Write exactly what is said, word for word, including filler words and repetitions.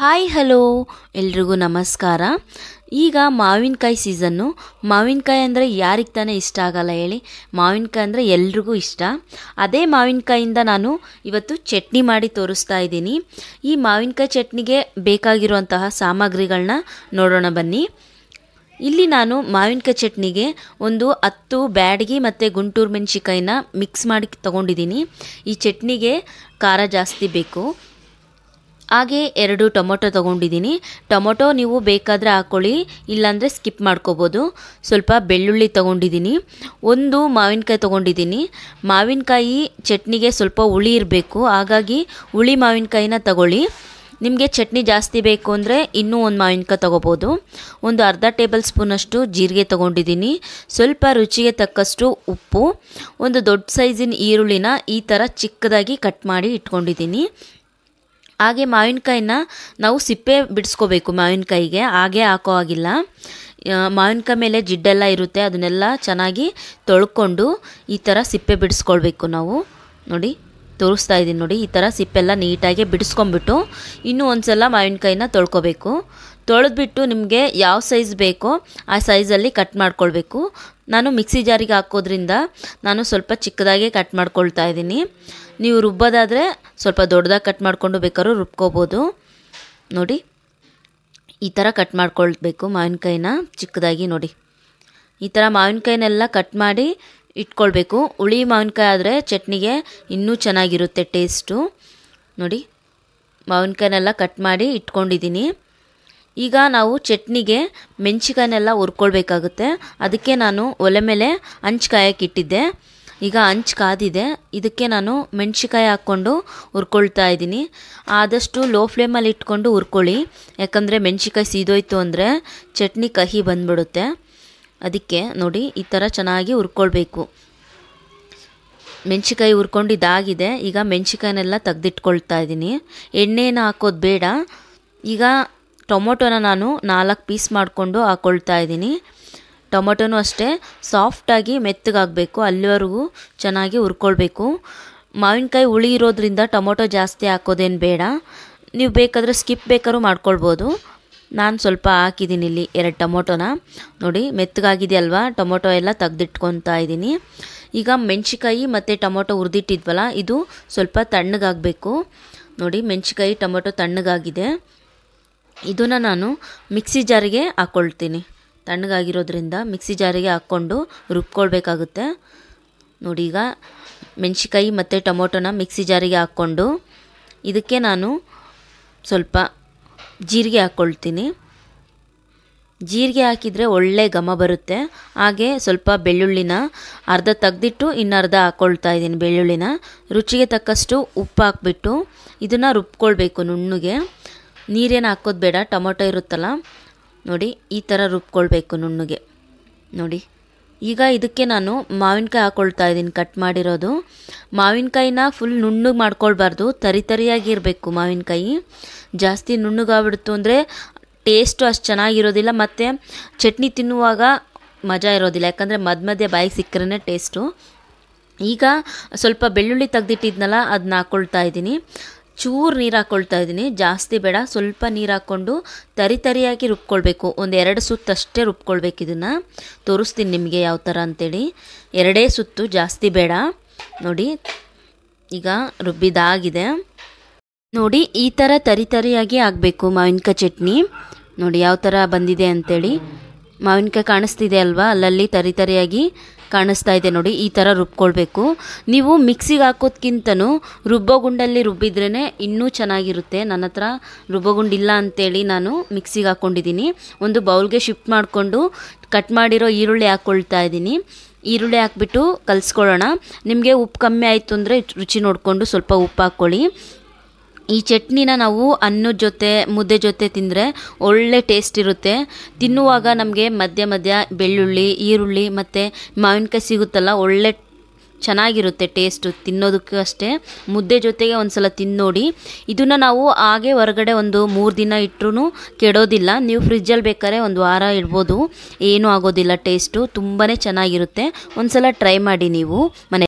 Hi hello ಎಲ್ರಿಗೂ ನಮಸ್ಕಾರ. ಈಗ ಮಾವಿನಕಾಯಿ ಸೀಸನ್ನು. ಮಾವಿನಕಾಯಿ ಅಂದರೆ ಯಾರಿಗೆ ತಾನೇ ಇಷ್ಟ ಆಗಲ್ಲ ಹೇಳಿ. ಮಾವಿನಕಾಯಿ ಅಂದರೆ ಎಲ್ರಿಗೂ ಇಷ್ಟ. ಅದೇ ಮಾವಿನಕಾಯಿಂದ ನಾನು ಇವತ್ತು ಚಟ್ನಿ ಮಾಡಿ ತೋರಿಸ್ತಾ ಇದ್ದೀನಿ. ಈ ಮಾವಿನಕಾಯಿ ಚಟ್ನಿಗೆ ಬೇಕಾಗಿರುವಂತಹ ಸಾಮಗ್ರಿಗಳನ್ನ ನೋಡೋಣ ಬನ್ನಿ. ಇಲ್ಲಿ ನಾನು ಮಾವಿನಕಾಯಿ ಚಟ್ನಿಗೆ ಒಂದು ಹತ್ತು ಬ್ಯಾಡಗಿ ಮತ್ತು ಗುಂಟೂರು ಮೆಣಸಿಕಾಯಿನ ಮಿಕ್ಸ್ ಮಾಡಿ ತಗೊಂಡಿದ್ದೀನಿ. ಈ ಚಟ್ನಿಗೆ ಖಾರ ಜಾಸ್ತಿ ಬೇಕು. ಹಾಗೆ ಎರಡು ಟೊಮೊಟೊ ತೊಗೊಂಡಿದ್ದೀನಿ. ಟೊಮೊಟೊ ನೀವು ಬೇಕಾದರೆ ಹಾಕ್ಕೊಳ್ಳಿ, ಇಲ್ಲಾಂದರೆ ಸ್ಕಿಪ್ ಮಾಡ್ಕೋಬೋದು. ಸ್ವಲ್ಪ ಬೆಳ್ಳುಳ್ಳಿ ತೊಗೊಂಡಿದ್ದೀನಿ. ಒಂದು ಮಾವಿನಕಾಯಿ ತೊಗೊಂಡಿದ್ದೀನಿ. ಮಾವಿನಕಾಯಿ ಚಟ್ನಿಗೆ ಸ್ವಲ್ಪ ಹುಳಿ ಇರಬೇಕು, ಹಾಗಾಗಿ ಹುಳಿ ಮಾವಿನಕಾಯಿನ ತಗೊಳ್ಳಿ. ನಿಮಗೆ ಚಟ್ನಿ ಜಾಸ್ತಿ ಬೇಕು ಅಂದರೆ ಇನ್ನೂ ಒಂದು ಮಾವಿನಕಾಯಿ ತೊಗೋಬೋದು. ಒಂದು ಅರ್ಧ ಟೇಬಲ್ ಸ್ಪೂನಷ್ಟು ಜೀರಿಗೆ ತೊಗೊಂಡಿದ್ದೀನಿ. ಸ್ವಲ್ಪ ರುಚಿಗೆ ತಕ್ಕಷ್ಟು ಉಪ್ಪು. ಒಂದು ದೊಡ್ಡ ಸೈಜಿನ ಈರುಳ್ಳಿನ ಈ ಥರ ಚಿಕ್ಕದಾಗಿ ಕಟ್ ಮಾಡಿ ಇಟ್ಕೊಂಡಿದ್ದೀನಿ. ಹಾಗೆ ಮಾವಿನಕಾಯಿನ ನಾವು ಸಿಪ್ಪೆ ಬಿಡಿಸ್ಕೋಬೇಕು. ಮಾವಿನಕಾಯಿಗೆ ಹಾಗೆ ಹಾಕೋ ಆಗಿಲ್ಲ. ಮಾವಿನಕಾಯಿ ಮೇಲೆ ಜಿಡ್ಡೆಲ್ಲ ಇರುತ್ತೆ, ಅದನ್ನೆಲ್ಲ ಚೆನ್ನಾಗಿ ತೊಳ್ಕೊಂಡು ಈ ಥರ ಸಿಪ್ಪೆ ಬಿಡಿಸ್ಕೊಳ್ಬೇಕು. ನಾವು ನೋಡಿ ತೋರಿಸ್ತಾ ಇದ್ದೀನಿ ನೋಡಿ, ಈ ಥರ ಸಿಪ್ಪೆಲ್ಲ ನೀಟಾಗಿ ಬಿಡಿಸ್ಕೊಂಬಿಟ್ಟು ಇನ್ನೂ ಒಂದು ಸಲ ಮಾವಿನಕಾಯಿನ ತೊಳ್ಕೊಬೇಕು. ತೊಳೆದ್ಬಿಟ್ಟು ನಿಮಗೆ ಯಾವ ಸೈಜ್ ಬೇಕೋ ಆ ಸೈಜಲ್ಲಿ ಕಟ್ ಮಾಡ್ಕೊಳ್ಬೇಕು. ನಾನು ಮಿಕ್ಸಿ ಜಾರಿಗೆ ಹಾಕೋದ್ರಿಂದ ನಾನು ಸ್ವಲ್ಪ ಚಿಕ್ಕದಾಗೆ ಕಟ್ ಮಾಡ್ಕೊಳ್ತಾ ಇದ್ದೀನಿ. ನೀವು ರುಬ್ಬೋದಾದರೆ ಸ್ವಲ್ಪ ದೊಡ್ಡದಾಗಿ ಕಟ್ ಮಾಡಿಕೊಂಡು ಬೇಕಾದ್ರೂ ರುಬ್ಕೋಬೋದು. ನೋಡಿ ಈ ಥರ ಕಟ್ ಮಾಡ್ಕೊಳ್ಬೇಕು ಮಾವಿನಕಾಯಿನ ಚಿಕ್ಕದಾಗಿ. ನೋಡಿ ಈ ಥರ ಮಾವಿನಕಾಯಿನೆಲ್ಲ ಕಟ್ ಮಾಡಿ ಇಟ್ಕೊಳ್ಬೇಕು. ಹುಳಿ ಮಾವಿನಕಾಯಿ ಆದರೆ ಚಟ್ನಿಗೆ ಇನ್ನೂ ಚೆನ್ನಾಗಿರುತ್ತೆ ಟೇಸ್ಟು. ನೋಡಿ ಮಾವಿನಕಾಯಿನೆಲ್ಲ ಕಟ್ ಮಾಡಿ ಇಟ್ಕೊಂಡಿದ್ದೀನಿ. ಈಗ ನಾವು ಚಟ್ನಿಗೆ ಮೆಣಸಿಕಾಯಿನೆಲ್ಲ ಹುರ್ಕೊಳ್ಬೇಕಾಗುತ್ತೆ. ಅದಕ್ಕೆ ನಾನು ಒಲೆ ಮೇಲೆ ಹಂಚು ಕಾಯಕ್ಕೆ ಇಟ್ಟಿದ್ದೆ. ಈಗ ಹಂಚು ಕಾದಿದೆ, ಇದಕ್ಕೆ ನಾನು ಮೆಣಸಿಕಾಯಿ ಹಾಕ್ಕೊಂಡು ಹುರ್ಕೊಳ್ತಾ ಇದ್ದೀನಿ. ಆದಷ್ಟು ಲೋ ಫ್ಲೇಮಲ್ಲಿ ಇಟ್ಕೊಂಡು ಹುರ್ಕೊಳ್ಳಿ, ಯಾಕಂದರೆ ಮೆಣಸಿಕಾಯಿ ಸೀದೋಯ್ತು ಅಂದರೆ ಚಟ್ನಿ ಕಹಿ ಬಂದ್ಬಿಡುತ್ತೆ. ಅದಕ್ಕೆ ನೋಡಿ ಈ ಥರ ಚೆನ್ನಾಗಿ ಹುರ್ಕೊಳ್ಬೇಕು. ಮೆಣಸಿಕಾಯಿ ಹುರ್ಕೊಂಡಿದ್ದಾಗಿದೆ. ಈಗ ಮೆಣಸಿಕಾಯಿನೆಲ್ಲ ತೆಗೆದಿಟ್ಕೊಳ್ತಾ ಇದ್ದೀನಿ. ಎಣ್ಣೆನ ಹಾಕೋದು ಬೇಡ. ಈಗ ಟೊಮೊಟೊನ ನಾನು ನಾಲ್ಕು ಪೀಸ್ ಮಾಡಿಕೊಂಡು ಹಾಕ್ಕೊಳ್ತಾ ಇದ್ದೀನಿ. ಟೊಮೊಟೊನೂ ಅಷ್ಟೇ ಸಾಫ್ಟಾಗಿ ಮೆತ್ತಗಾಗಬೇಕು, ಅಲ್ಲಿವರೆಗೂ ಚೆನ್ನಾಗಿ ಹುರ್ಕೊಳ್ಬೇಕು. ಮಾವಿನಕಾಯಿ ಹುಳಿ ಇರೋದ್ರಿಂದ ಟೊಮೊಟೊ ಜಾಸ್ತಿ ಹಾಕೋದೇನು ಬೇಡ. ನೀವು ಬೇಕಾದರೆ ಸ್ಕಿಪ್ ಬೇಕಾದ್ರೂ ಮಾಡ್ಕೊಳ್ಬೋದು. ನಾನು ಸ್ವಲ್ಪ ಹಾಕಿದ್ದೀನಿ ಇಲ್ಲಿ ಎರಡು ಟೊಮೊಟೊನ. ನೋಡಿ ಮೆತ್ತಗಾಗಿದೆ ಅಲ್ವಾ, ಟೊಮೊಟೊ ಎಲ್ಲ ತೆಗೆದಿಟ್ಕೊತಾ ಇದ್ದೀನಿ. ಈಗ ಮೆಣಸಿಕಾಯಿ ಮತ್ತು ಟೊಮೊಟೊ ಹುರಿದಿಟ್ಟಿದ್ವಲ್ಲ, ಇದು ಸ್ವಲ್ಪ ತಣ್ಣಗಾಗಬೇಕು. ನೋಡಿ ಮೆಣಸಿಕಾಯಿ ಟೊಮೊಟೊ ತಣ್ಣಗಾಗಿದೆ. ಇದನ್ನು ನಾನು ಮಿಕ್ಸಿ ಜಾರಿಗೆ ಹಾಕ್ಕೊಳ್ತೀನಿ. ತಣ್ಣಗಾಗಿರೋದ್ರಿಂದ ಮಿಕ್ಸಿ ಜಾರಿಗೆ ಹಾಕ್ಕೊಂಡು ರುಬ್ಕೊಳ್ಬೇಕಾಗುತ್ತೆ. ನೋಡಿ ಈಗ ಮೆಣಸಿಕಾಯಿ ಮತ್ತು ಟೊಮೊಟೊನ ಮಿಕ್ಸಿ ಜಾರಿಗೆ ಹಾಕ್ಕೊಂಡು ಇದಕ್ಕೆ ನಾನು ಸ್ವಲ್ಪ ಜೀರಿಗೆ ಹಾಕ್ಕೊಳ್ತೀನಿ. ಜೀರಿಗೆ ಹಾಕಿದರೆ ಒಳ್ಳೆ ಘಮ ಬರುತ್ತೆ. ಹಾಗೆ ಸ್ವಲ್ಪ ಬೆಳ್ಳುಳ್ಳಿನ ಅರ್ಧ ತೆಗೆದಿಟ್ಟು ಇನ್ನು ಅರ್ಧ ಹಾಕ್ಕೊಳ್ತಾ ಇದ್ದೀನಿ ಬೆಳ್ಳುಳ್ಳಿನ. ರುಚಿಗೆ ತಕ್ಕಷ್ಟು ಉಪ್ಪು ಹಾಕ್ಬಿಟ್ಟು ಇದನ್ನು ರುಬ್ಕೊಳ್ಬೇಕು ನುಣ್ಣಗೆ. ನೀರೇನು ಹಾಕೋದು ಬೇಡ, ಟೊಮೊಟೊ ಇರುತ್ತಲ್ಲ. ನೋಡಿ ಈ ಥರ ರುಬ್ಕೊಳ್ಬೇಕು ನುಣ್ಣಗೆ. ನೋಡಿ ಈಗ ಇದಕ್ಕೆ ನಾನು ಮಾವಿನಕಾಯಿ ಹಾಕ್ಕೊಳ್ತಾ ಇದ್ದೀನಿ, ಕಟ್ ಮಾಡಿರೋದು. ಮಾವಿನಕಾಯಿನ ಫುಲ್ ನುಣ್ಣಗೆ ಮಾಡ್ಕೊಳ್ಬಾರ್ದು, ತರಿ ತರಿಯಾಗಿರಬೇಕು ಮಾವಿನಕಾಯಿ. ಜಾಸ್ತಿ ನುಣ್ಣಗಾಗ್ಬಿಡ್ತು ಅಂದರೆ ಟೇಸ್ಟು ಅಷ್ಟು ಚೆನ್ನಾಗಿರೋದಿಲ್ಲ, ಮತ್ತು ಚಟ್ನಿ ತಿನ್ನುವಾಗ ಮಜಾ ಇರೋದಿಲ್ಲ. ಯಾಕಂದರೆ ಮಧ್ಯ ಮಧ್ಯೆ ಬಾಯಿಗೆ ಸಿಕ್ಕರೇ ಟೇಸ್ಟು. ಈಗ ಸ್ವಲ್ಪ ಬೆಳ್ಳುಳ್ಳಿ ತೆಗೆದಿಟ್ಟಿದ್ನಲ್ಲ ಅದನ್ನ ಹಾಕ್ಕೊಳ್ತಾ ಇದ್ದೀನಿ. ಚೂರು ನೀರು ಹಾಕ್ಕೊಳ್ತಾ ಇದ್ದೀನಿ, ಜಾಸ್ತಿ ಬೇಡ. ಸ್ವಲ್ಪ ನೀರು ಹಾಕ್ಕೊಂಡು ತರಿ ತರಿಯಾಗಿ ರುಬ್ಕೊಳ್ಬೇಕು. ಒಂದು ಎರಡು ಸುತ್ತು ಅಷ್ಟೇ ರುಬ್ಕೊಳ್ಬೇಕು. ಇದನ್ನು ತೋರಿಸ್ತೀನಿ ನಿಮಗೆ ಯಾವ ಥರ ಅಂಥೇಳಿ. ಎರಡೇ ಸುತ್ತು, ಜಾಸ್ತಿ ಬೇಡ. ನೋಡಿ ಈಗ ರುಬ್ಬಿದಾಗಿದೆ. ನೋಡಿ ಈ ಥರ ತರಿ ತರಿಯಾಗಿ ಆಗಬೇಕು ಮಾವಿನಕಾಯಿ ಚಟ್ನಿ. ನೋಡಿ ಯಾವ ಥರ ಬಂದಿದೆ ಅಂಥೇಳಿ. ಮಾವಿನಕಾಯಿ ಕಾಣಿಸ್ತಿದೆ ಅಲ್ವಾ, ಅಲ್ಲಲ್ಲಿ ತರಿ ತರಿಯಾಗಿ ಕಾಣಿಸ್ತಾ ಇದೆ. ನೋಡಿ ಈ ಥರ ರುಬ್ಕೊಳ್ಬೇಕು. ನೀವು ಮಿಕ್ಸಿಗೆ ಹಾಕೋದ್ಕಿಂತನೂ ರುಬ್ಬೋ ಗುಂಡಲ್ಲಿ ರುಬ್ಬಿದ್ರೇ ಇನ್ನೂ ಚೆನ್ನಾಗಿರುತ್ತೆ. ನನ್ನ ಹತ್ರ ರುಬ್ಬೋ ಗುಂಡಿಲ್ಲ ಅಂಥೇಳಿ ನಾನು ಮಿಕ್ಸಿಗೆ ಹಾಕ್ಕೊಂಡಿದ್ದೀನಿ. ಒಂದು ಬೌಲ್ಗೆ ಶಿಫ್ಟ್ ಮಾಡಿಕೊಂಡು ಕಟ್ ಮಾಡಿರೋ ಈರುಳ್ಳಿ ಹಾಕ್ಕೊಳ್ತಾ ಇದ್ದೀನಿ. ಈರುಳ್ಳಿ ಹಾಕ್ಬಿಟ್ಟು ಕಲಿಸ್ಕೊಳ್ಳೋಣ. ನಿಮಗೆ ಉಪ್ಪು ಕಮ್ಮಿ ಆಯಿತು ಅಂದರೆ ರುಚಿ ನೋಡಿಕೊಂಡು ಸ್ವಲ್ಪ ಉಪ್ಪು ಹಾಕ್ಕೊಳ್ಳಿ. ಈ ಚಟ್ನಿನ ನಾವು ಅನ್ನದ ಜೊತೆ ಮುದ್ದೆ ಜೊತೆ ತಿಂದರೆ ಒಳ್ಳೆ ಟೇಸ್ಟ್ ಇರುತ್ತೆ. ತಿನ್ನುವಾಗ ನಮಗೆ ಮಧ್ಯ ಮಧ್ಯ ಬೆಳ್ಳುಳ್ಳಿ ಈರುಳ್ಳಿ ಮತ್ತು ಮಾವಿನಕಾಯಿ ಸಿಗುತ್ತಲ್ಲ, ಒಳ್ಳೆ ಚೆನ್ನಾಗಿರುತ್ತೆ ಟೇಸ್ಟು ತಿನ್ನೋದಕ್ಕೂ ಅಷ್ಟೇ. ಮುದ್ದೆ ಜೊತೆಗೆ ಒಂದು ಸಲ ತಿಂದು ನೋಡಿ. ಇದನ್ನು ನಾವು ಹಾಗೆ ಹೊರಗಡೆ ಒಂದು ಮೂರು ದಿನ ಇಟ್ಟರೂ ಕೆಡೋದಿಲ್ಲ. ನೀವು ಫ್ರಿಜ್ಜಲ್ಲಿ ಬೇಕಾದ್ರೆ ಒಂದು ವಾರ ಇಡ್ಬೋದು, ಏನೂ ಆಗೋದಿಲ್ಲ. ಟೇಸ್ಟು ತುಂಬಾ ಚೆನ್ನಾಗಿರುತ್ತೆ. ಒಂದು ಸಲ ಟ್ರೈ ಮಾಡಿ ನೀವು ಮನೆ